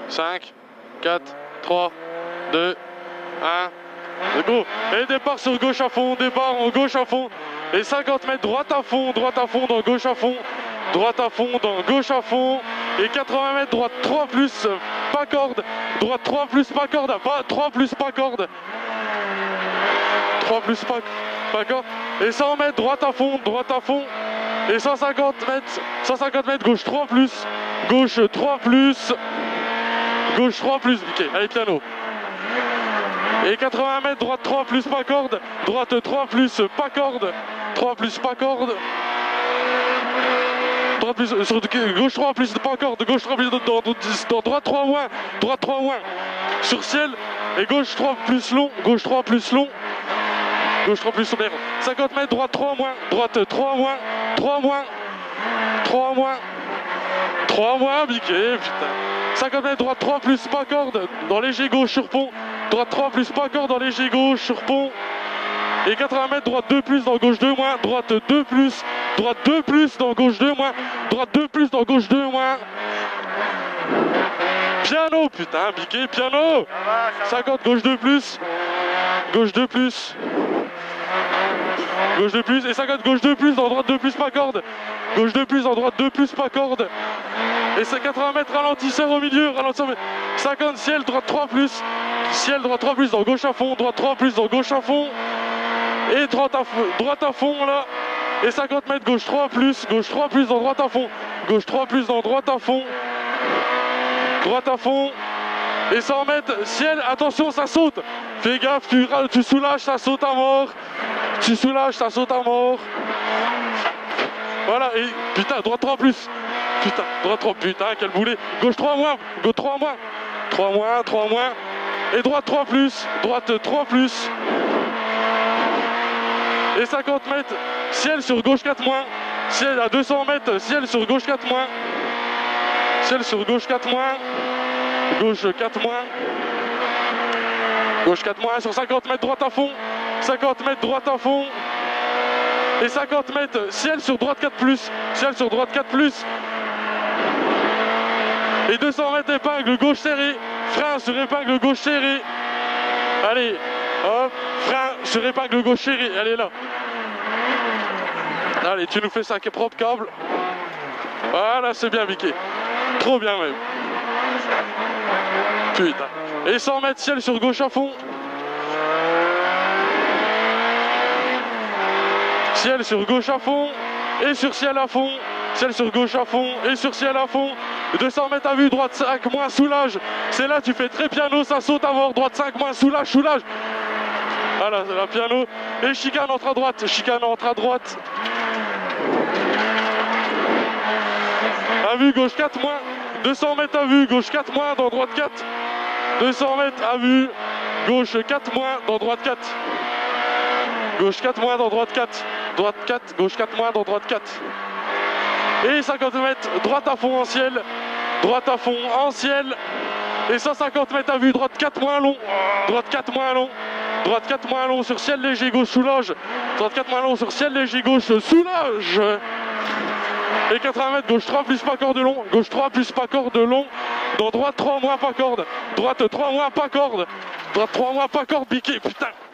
5, 4, 3, 2, 1. Go. Et départ sur gauche à fond, départ en gauche à fond. Et 50 mètres droite à fond dans gauche à fond. Droite à fond dans gauche à fond. Et 80 mètres droite 3 plus pas corde. Droite 3 plus pas corde. Pas 3 plus pas corde. 3 plus pas corde. Et 100 mètres droite à fond. Et 150 mètres gauche 3 plus. Gauche 3 plus. Gauche 3 plus. Biquet. Allez, piano. Et 80 mètres droite 3 plus pas corde. Droite 3 plus pas corde. 3 plus pas corde. Droite plus, sur, gauche 3 plus pas corde. Gauche 3 plus dans droite 3 moins. Droite 3 moins. Sur ciel. Et gauche 3 plus long. Gauche 3 plus long. Gauche 3 plus long. 50 mètres droite 3 moins. Droite 3 moins. 3 moins. 3 moins. 3 moins, Biquet, putain. 50 mètres droite 3 plus pas corde. Dans léger gauche sur pont. Droite 3 plus pas corde dans léger gauche sur pont. Et 80 mètres droite 2 plus dans gauche 2 moins. Droite 2 plus. Droite 2 plus dans gauche 2 moins. Droite 2 plus dans gauche 2 moins. Piano, putain, Biquet, piano. 50 gauche 2 plus. Gauche 2 plus. Gauche 2 plus. Et 50 gauche 2 plus dans droite 2 plus pas corde. Gauche 2 plus dans droite 2 plus pas corde. Et c'est 80 mètres ralentisseur au milieu. Ralentisseur. 50 ciel droite 3 plus. Ciel droite 3 plus dans gauche à fond. Droite 3 plus dans gauche à fond. Et droite à fond là. Et 50 mètres gauche 3 plus. Gauche 3 plus dans droite à fond. Gauche 3 plus dans droite à fond. Droite à fond. Et 100 mètres ciel. Attention, ça saute. Fais gaffe, tu soulages, ça saute à mort. Tu soulages, ça saute à mort. Voilà, et putain, droite 3 plus. Putain, droite 3, putain, quel boulet. Gauche 3 moins, gauche 3 moins. 3 moins, 3 moins. Et droite 3 plus, droite 3 plus. Et 50 mètres, ciel sur gauche 4 moins. Ciel à 200 mètres, ciel sur gauche 4 moins. Ciel sur gauche 4 moins. Gauche 4 moins. Gauche 4 moins sur 50 mètres droite à fond. 50 mètres droite à fond. Et 50 mètres, ciel sur droite 4 plus. Ciel sur droite 4 plus. Et 200 mètres épingle gauche serrée. Frein sur épingle gauche serrée. Allez, hop, frein sur épingle gauche serrée. Allez là. Allez, tu nous fais ça, propre câble. Voilà, c'est bien Biquet. Trop bien même. Putain. Et 100 mètres ciel sur gauche à fond. Ciel sur gauche à fond. Et sur ciel à fond. Ciel sur gauche à fond. Et sur ciel à fond. 200 mètres à vue, droite 5 moins, soulage. C'est là, tu fais très piano, ça saute à mort. Droite 5 moins, soulage, soulage. Voilà, c'est la piano. Et chicane entre à droite. Chicane entre à droite. À vue, gauche 4 moins. 200 mètres à vue, gauche 4 moins, dans droite 4. 200 mètres à vue, gauche 4 moins, dans droite 4. Gauche 4 moins, dans droite 4. Droite 4, gauche 4 moins, dans droite 4. Et 50 mètres, droite à fond en ciel. Droite à fond en ciel. Et 150 mètres à vue, droite 4 moins long. Droite 4 moins long. Droite 4 moins long sur ciel léger gauche soulage. Droite 4 moins long sur ciel léger gauche soulage. Et 80 mètres, gauche 3 plus pas corde long. Gauche 3 plus pas corde long. Dans droite 3 moins pas corde. Droite 3 moins pas corde. Droite 3 moins pas corde, Biquet, putain.